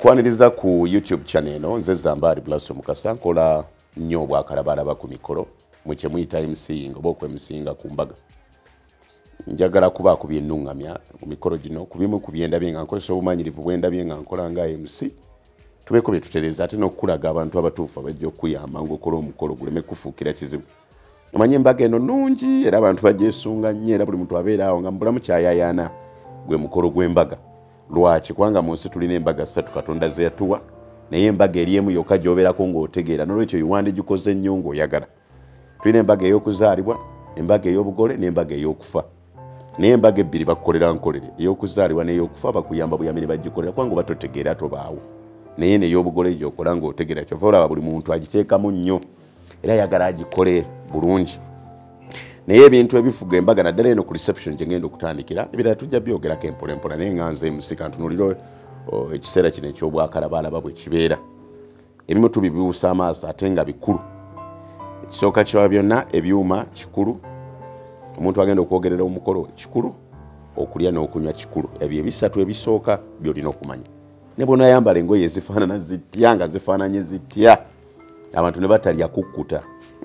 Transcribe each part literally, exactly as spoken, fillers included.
Nkwaniriza ku YouTube channel eno nze Zambali Blasso Mukasa nkola nnyo bwakalabalaba ku mikolo mwe muyita M C ngoba okwemusinga ku mbaga. Njagala kuba ku byennungamya ku mikolo gino kubimu ku byendabye nga nkozesa obumanyirivu bwendabye nga nkola nga M C tubeko bye tutereza ate n'okulaga abantu abatuufu abajja okuyamba ng'okola omukolo guleme kufuukira kizibu. Omanyi embaga eno nnungi era abantu bagyesunga nnyo era buli muntu abeera awo nga mubulamu kyayayaana gwe mukolo gw'embaga. Lwaki kwanga munsi tulina embaga ssatu Katonda ze yatuwa naye embaga eri emu yokka gy'obeerako ng'otegeera n'olwekyo yiwandi gikoze nnyo ng'oyagala. Tulina embaga ey'okuzaalibwa, embaga ey'obugole n'embaga ey'okufa. Naye embaga ebbiri bakukolera nkolere, ey'okuzaalibwa n'ey'okufa bakuyamba buyamire bagikolera kwanga oba totegeera tobaawo. Naye n'ey'obugole gy'okola ng'otegeera kyova olaba buli muntu agiteekamu nnyo era ayagala agikole bulungi. Naye ebintu ebifuga embaga naddala eno ku reception gye ngenda okutandikira ebirala tujja byogerako empolempola naye nga nze musika ntunuulira ekiseera kino eky'obwakalabalaba bwe kibeera. Ebimu tubibuusa amaaso ate nga bikulu. Ekisooka kya byonna ebyuma kikulu, omuntu agenda okwogerera omukolo kikulu, okulya n'okunywa kikulu. Ebyo ebisatu ebisooka by'olina okumanya. Ne bw'onaayambala engoye ezifaanana zitya nga zifaananye zitya abantu ne batalya kukkuta.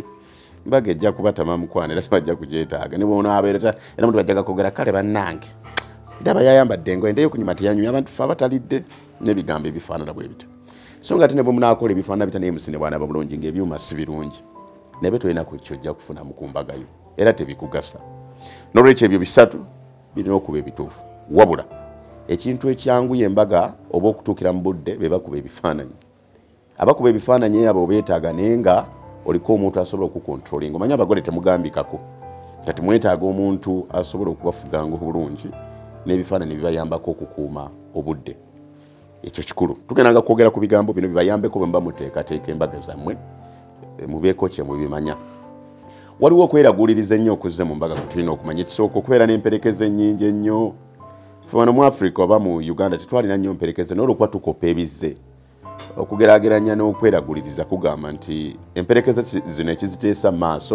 Mbaga ejja kubatama mukwana era tebajja kugyetaaga. Ne bw'onaabeera era omuntu bajja gakwogera kale bannange ndaba yayambadde engoye ndeyo kunyuma teyanyumya abantu fe abatalidde n'ebigambo ebifaanana bwe bityo. So nga ate ne bwe munaakola ebifaanana bita naye musine bw'anaaba bulungi ng'ebyuma si birungi naye tolina ku kyojja kufunamu ku mbaga yo era tebikugasa. N'olwekyo ebyo bisatu birina okuba ebituufu wabula ekintu ekyanguya embaga oba okutuukira mu budde be bakuba ebifaananyi. Abakuba ebifaananyi abo beetaaga naye nga oliko omuntu asobola okukontrolinga. Omanyi abagole temugambikako kati mwetaaga omuntu asobola okubafuganga obulungi n'ebifaananyi bibayambako okukuuma obudde. Ekyo kikulu. Tugendanga kwogera ku bigambo bino bibayambeko bwe mba muteekateeka embaga zammwe mubeeko kye mubimanya. Waliwo okweraguuliriza ennyo okuzze mu mbaga tulina okumanya. Ekisooka okubeera n'emperekeze ennyingi ennyo. Ffe wano mu Africa oba mu Uganda tetwalina nnyo mperekeze n'olwokuba tukopa ebizze. Okugeraageranya n'okweraguliriza kugamba nti emperekeze zino ekiziteesa mu maaso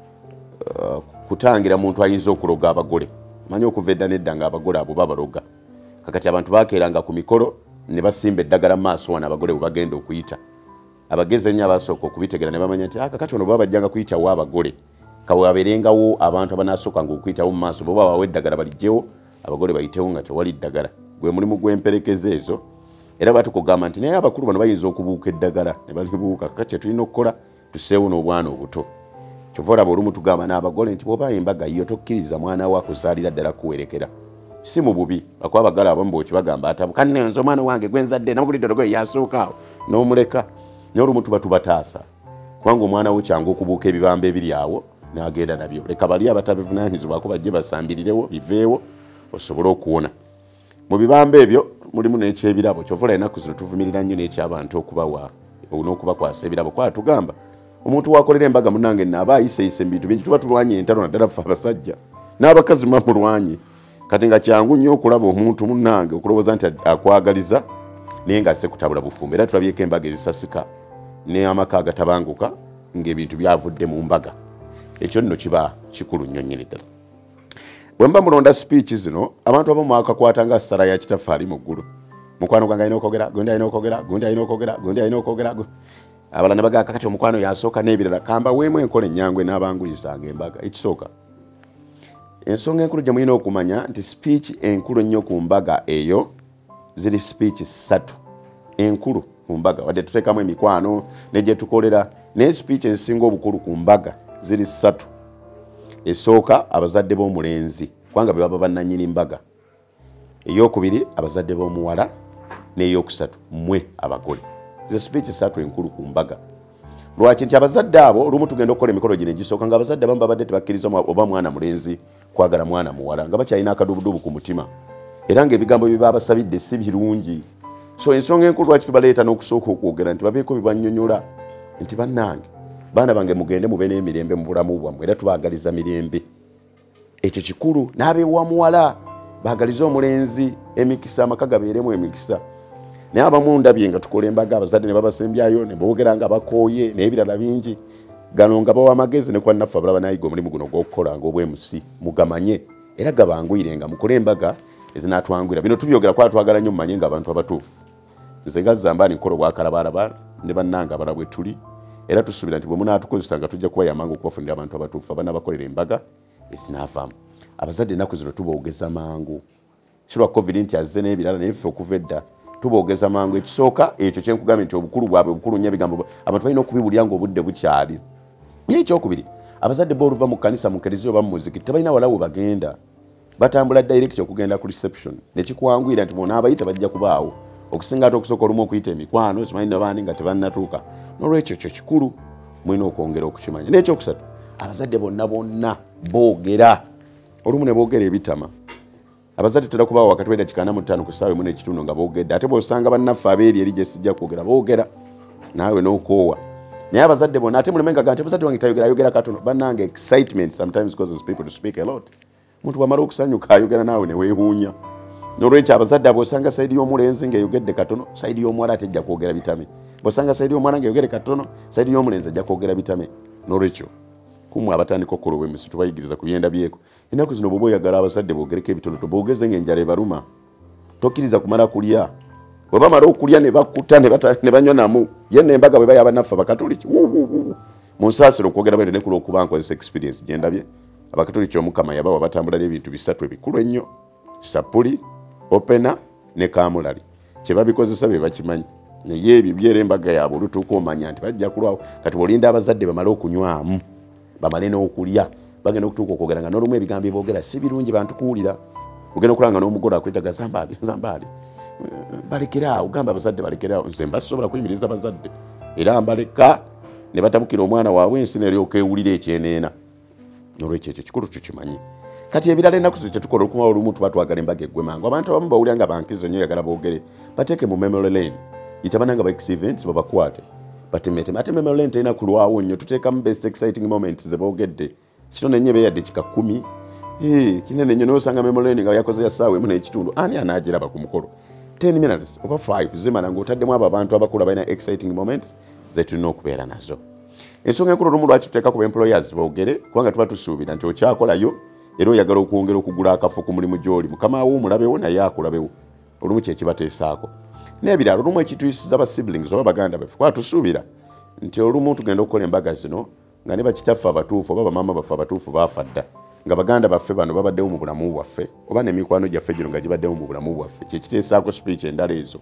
uh, kutangira muntu ayinza okuloga abagole. Manyi okuva edda n'edda nga abagole abo babaloga. Kakati abantu baakeeranga ku mikolo ne basimba eddagala mu maaso wano abagole bwe bagenda okuyita. Abagezi ennyo abasooka okubitegera ne bamanya nti kakati ono bwe bajjanga kuyitawo abagole kawabeerengawo abantu abanaasookanga okuyitawo mu maaso bwe babawa eddagala balijjewo abagole bayitewo nga tewali ddagala. Gwe mulimu gw'emperekeze ezo. Era batukugamba nti naye abakulu bano bayinza okubuuka eddagala ne balibuuka kakati kye tulina okukola tuseewo n'obwana obuto. Kyova olaba olumu tugamba n'abagole nti bw'oba embaga yo tokkiriza mwana wo akuzaalira ddala kuwerekera. Si mu bubi lwakuba abagala abamu bw'okibagamba atabuka nze omwana wange gwe nzadde namugulidde olugoye yasooka awo n'omuleka. Naye olumu tuba tubataasa kubanga omwana wo kyangu okubuuka ebibamba ebiri awo n'agenda nabyo. Leka bali abatabivunaanyizibwako bajje basambirirewo biveewo osobole okuwona. Mu bibamba ebyo mulimu n'ekyebirabo. Kyova ennaku zino tuvumirira nnyo n'ekyabantu okubawa n'okubakwasa ebirabo. Kwa tugamba omuntu wakolera embaga munnange naaba ayiseyise mu bintu bingi tuba tulwanye entalo naddala ffe abasajja n'abakazi bamulwanye. Kati nga kyangu nnyo okulaba omuntu munnange okulowooza nti akwagaliza naye nga asse kutabula bufumbo. Era tulabyeko embaga ezisasika n'amaka agatabanguka ng'ebintu byavudde mu mbaga. Ekyo nno kiba kikulu nnyo nnyini ddala. Bwe mba mulonda speech zino abantu abamu mwakakwatanga ssala ya kitaffaali mu ggulu. Mukwano gwange alina okwogera, gundi alina okwogera, gundi alina okwogera, gundi alina okwogera. Abalala ne bagamba kakati omukwano yasooka n'ebirala kamba weemu enkola ennyangu enaabanguyizanga embaga. Ekisooka ensonga enkulu gye mulina okumanya nti speech enkulu ennyo ku mbaga eyo ziri speech ssatu enkulu ku mbaga wadde tuteekamu emikwano ne gye tukolera naye speech ezisinga obukulu ku mbaga ziri ssatu. Esooka abazadde b'omulenzi kubanga be baba bannannyini mbaga. Eyokubiri abazadde b'omuwala n'eyokusatu mmwe abagole. Ze speech ssatu enkulu ku mbaga. Lwaki nti abazadde abo olumu tugenda okukola emikolo gino egisooka nga abazadde abamu babadde tebakkiriza oba mwana mulenzi kwagala mwana muwala nga bakyalina akadubudubu ku mutima era ng'ebigambo bye babasabidde si birungi. So ensonga enkulu lwaki tubaleeta n'okusooka okwogera nti babeeko bibannyonnyola nti bannange baana bange mugende mube n'emirembe mu bulamu bwammwe era tubaagaliza mirembe. Ekyo kikulu. N'abeewa muwala baagaliza omulenzi emikisa amaka gabeeremu emikisa. Naye abamu ndabye nga tukola embaga abazadde ne babasembyayo ne boogera nga bakooye n'ebirala bingi. Gano nga bawa amagezi ne kwa naffe abalaba nayiga omulimu guno gw'okukola ng'obwemusi mugamanye era gabanguyirenga mukole embaga ezinatwangwira. Bino tubyogera kwa twagala nnyo mmanye nga abantu abatuufu nze nga Zambali nkoro gwa kalabalaba ne bannanga balabwe tuli era tusubira nti bwe munaatukozesanga tujja kuba yamangu okubafunira abantu abatuufu abana bakolera embaga esinavaamu abazadde ennaku zino tuboogeza mangu kirwa covid nti azze n'ebirala naye ffe okuva edda tuboogeza mangu ekisooka ekyo kyenkugambye nti obukulu bwabwe obukulu nnyo ebigambo abantu balina okubiwulira ng'obudde bukyali naye ekyokubiri abazadde booluva mu kkanisa mu keriziya oba mu muzikiti tebalina walawo bagenda batambula direct okugenda ku reception nekikuwangwira nti bonaabayita bajja kubaawo okusinga ate okusooka olumu okuyita emikwano kimanyi nabaani nga tebannatuuka n'olwekyo ekyo kikulu mulina okwongera okukimanya n'ekyokusatu abazadde bonna bonna boogera olumu ne boogera ebitama abazadde tera kubaawo wakati w'eddakiika ana mu ttaano ku ssaawa emu n'ekitundu nga boogedde ate bw'osanga bannaffe abeeri eri gye sijja kwogera boogera naawe n'okoowa naye abazadde bonna ate mulemenga ga nti abazadde wange tayogera ayogera katono bannange excitement sometimes causes people to speak a lot muntu bwamala okusanyuka ayogera naawe ne weewuunya n'olwekyo abazadde abo osanga sayidi y'omulenzi ng'eyogedde katono sayidi y'omuwala ate ejja kwogera bitame bw'osanga sayidi y'omwana ng'eyogere katono sayidi y'omulenzi ajja kwogera bitame n'olwekyo kumwe abatandika okukola obwemusi tubayigiriza ku byenda byeko ennaku zino bw'oba oyagala abazadde boogereko ebitono toboogeze ng'enjala ebaluma tokkiriza kumala kulya bwe bamala okulya ne bakkuta ne banywa namu yenna embaga bwe bayaba naffe abakatoliki mu nsaasiro okwogera bwente ne ku lw'okuba nkozesa experience gye ndabye abakatoliki omukama yabawa batambula n'ebintu bisatu ebikulu ennyo sapuli opena ne kamulali kye babikozesa be bakimanyi naye ebyo byera embaga yaabwe olutuuka omanya nti bajja kulwawo kati bw'olinda abazadde bamale okunywamu bamale n'okulya bagenda okutuuka okwogera nga n'olumu ebigambo boogera si birungi bantu kuwulira ogenda okulanga n'omugole akwetaga Zambali Zambali balekera ogamba abazadde balekera nze mbasobola kuyimiriza abazadde era mbaleka ne batabukira omwana waabwe ensi neryoka ewulira ekyeneena n'olwekyo ekyo kikulu tukimanyi kati ebirala ennaku zo kyetukola okuba olumu tuba twagala embaga eggwe mangu abantu abamu bawulira nga bankizo nnyo yagala boogere bateeke mu memory lane yitabana nga ba events babakwate batemeteme ate memory lane terina kulwawo nnyo tuteekamu best exciting moments ze boogedde kino nenye beeyadde kika kumi kinene nnyo n'osanga memory lane nga yakoze ya ssaawa emu n'ekitundu ani anaagiraba ku mukolo ten minutes oba five zimala ng'otaddemu abo abantu abakulu balina exciting moments ze tulina okubeera nazo ensonga enkulu olumu lwaki tuteeka ku employers boogere kubanga tuba tusuubira nti okyakolayo era oyagala okwongera okugula akafo ku mulimu gy'oli mukama wo omulabewo naye akulabewo olumu kyekibateesaako n'ebirala olumu ekituyisiza ba siblings oba baganda baffe kuba tusuubira nti olumu tugenda okukola embaga zino nga ne bakitaffe abatuufu oba bamaama baffe abatuufu baafa dda nga baganda baffe bano babaddewo mu bulamu bwaffe oba n'emikwano gyaffe gino nga gibaddewo mu bulamu bwaffe kyekiteesaako speech endala ezo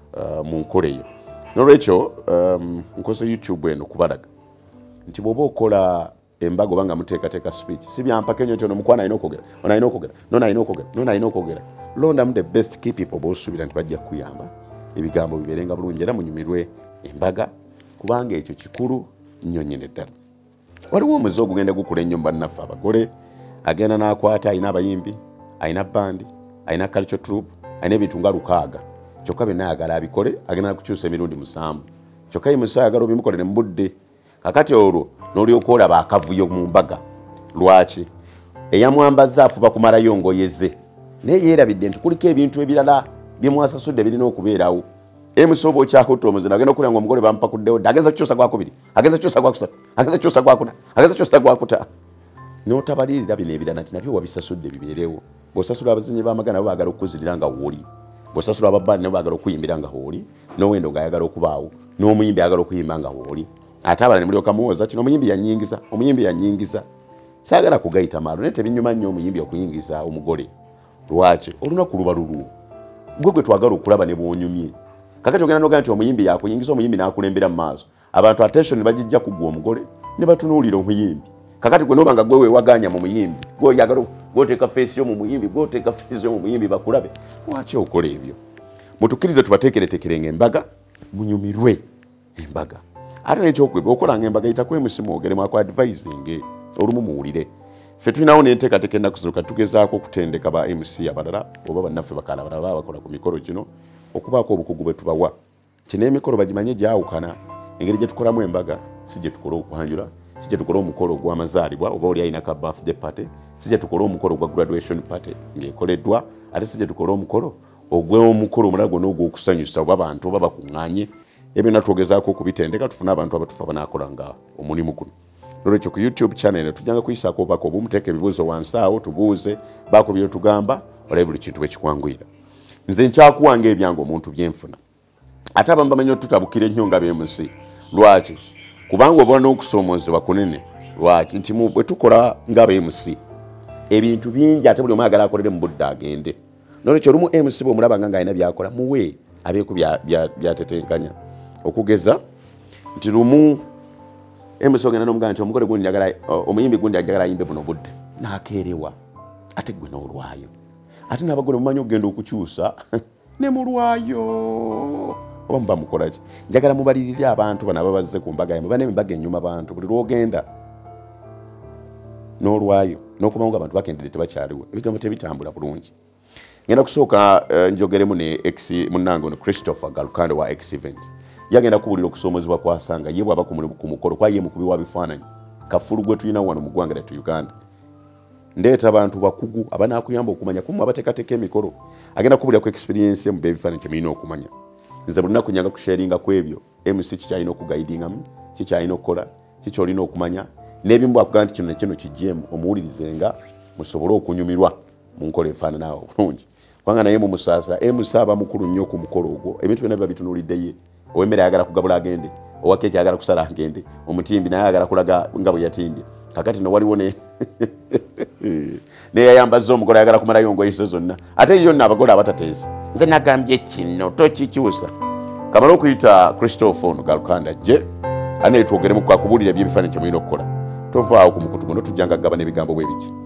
mu nkola eyo n'olwekyo nkoze youtube eno kubalaga nti bw'oba okola embaga oba nga muteekateeka speech si byampaka ennyo nti ono mukwana alina okwogera ono alina okwogera nono alina okwogera nono alina okwogera londamu the best key people b'osuubira nti bajja kukuyamba ebigambo bibeerenga bulungi era munyumirwe embaga kubanga ekyo kikulu nnyo nnyini ddala waliwo omuze ogugenda gukula ennyo mu bannaffe abagole agenda n'akwata alina abayimbi alina bandi alina culture troupe alina ebintu nga lukaaga kyokka byonna ayagala abikole agenda nakukyusa emirundi musanvu kyokka ye musa ayagala obimukolere mu budde kakati olwo n'olyoka olaba akavuyo mu mbaga lwaki eyamwambaza afuba kumalayo ngoyeze naye yeerabidde nti kuliko ebintu ebirala byemwasasudde birina okubeerawo emusobo kyakutta omuzina agenda okulira nga omugole bampakuddewo dde agenza kukyusa gwakubiri agenza kukyusa gwakusatu agenza kukyusa gwakuna agenza kukyusa gwakuta n'otabalirira bino ebirala nti nabyo wabisasudde bibeerewo bw'osasula abazinyi b'amagana nabo baagala okukuzirira nga wooli bw'osasula ababbaani nabo baagala okuyimbira nga wooli n'owendo ng'ayagala okubaawo n'omuyimbi ayagala okuyimba nga wooli ate abalala ne mulyoka muwoza kino omuyimbi yanyingiza omuyimbi yanyingiza saagala kugayita maalo naye tebinyuma nnyo omuyimbi okuyingiza omugole lwaki olunaku luba lulwo gwe gwe twagala okulaba ne bwonyumye kakati ogenda n'ogamba nti omuyimbi yakuyingiza omuyimbi n'akulembera mu maaso abantu attention ne bagijja kuggwa omugole ne batunuulira omuyimbi kakati gwe noba nga gwe weewaganya mu muyimbi gwe oyagala gwoteeka feesi yo mu muyimbi gwoteeka feesi yo mu muyimbi bakulabe lwaki okola ebyo mutukkirize tubateekereteekerenga embaga munyumirwe embaga ate nekyokweba okolanga embaga yitako emusimu ogeremu ako advising olumu muwulire ffe tulinawo nenteekateeka ennaku zino kati tugezaako okutendeka ba M C abalala oba bannaffe bakaala abalala baba bakola ku mikolo gino okubaako obukugu bwe tubawa kino emikolo bagimanye gyawukana engeri gye tukolamu embaga si gye tukola okwanjula si gye tukola omukolo gw'amazaalibwa oba oli ayina ka birthday party si gye tukola omukolo gwa graduation party ng'ekoleddwa ate si gye tukola omukolo ogw'omukolo omulala gwonna ogw'okusanyusa oba bantu oba bakuŋŋaanye ebyo natwogezaako okubitendeka tufune abantu abatufa banaakola nga omulimu guno nolwekyo ku youtube channel tujjanga kuyisaako obubaka obumuteeka ebibuuzo wansi awo tubuuze baako byotugamba olabe buli kintu bwe kikwanguyira nze nkyakuwanga ebyange omuntu byenfuna ate abamu bamanyi otutabukira ennyo nga B M C. Lwaki? Kubanga obona n'okusoomozebwa kunene. Lwaki? Nti bwe tukola nga B M C ebintu bingi ate buli omu ayagala akolere mu budde agende. Nolwekyo olumu M C bw'omulaba nga ng'alina byakola muwe abeeko byatetenkanya. Okugeza nti lumu M C ogenda n'omugamba nti omugole gundi njagala omuyimbi gundi njagala ayimbe buno budde n'akeerewa ate gwe n'olwayo. Ate n'abagole mumanyi okugenda okukyusa ne mulwayo oba muba mukola ki? Njagala mubalirire abantu bano ababazze ku mbaga yamwe bane embaga ennyuma abantu buli lwogenda n'olwayo n'okubamu abantu bakendedde tebakyaliwo ebigambo tebitambula bulungi. Ngenda kusooka uh, njogeremu ne ex munnange ono Christopher Galukande wa X Event. Yagenda kubulira okusoomozebwa kwasanga ye bw'aba ku mukolo kwa ye mukubi wa bifaananyi kafulu gwe tulina wano mu ggwanga lyattu Uganda. Ndeeta abantu bakugu abanaakuyamba okumanya kumu abateekateeka emikolo. Agenda kubulira ku experience ye mu b'ebifaananyi kye mulina okumanya. Nze buli lunaku nyanga kusharinga ku ebyo M C kikyalina okugayidingamu kikyalina okukola kikyolina okumanya n'ebimu bwakugamba nti kino ne kino kijjeemu omuwulirizenga musobole okunyumirwa mu nkola efaananawo bulungi. Kubanga naye mu musaasa M C aba mukulu nnyo ku mukolo ogwo ebintu byonna biba bitunuulidde ye. Ow'emmere ayagala kugabula agende, owa keeki ayagala kusala agende, omutimbi naye ayagala kulaga nga bwe yatimbye. Kakati no waliwo ne ne yayambazza omugole ayagala kumalayo ngoyiso zonna. Ate yonna abagole abatateesa. Nze nagambye kino tokikyusa. Kamala okuyita Christopher ono Galukanda je ane twogere mu kwakubulira by'ebifaananyi kye mulina okukola. Tovaawo ku mukutu guno tujjanga gaba n'ebigambo bwe biti.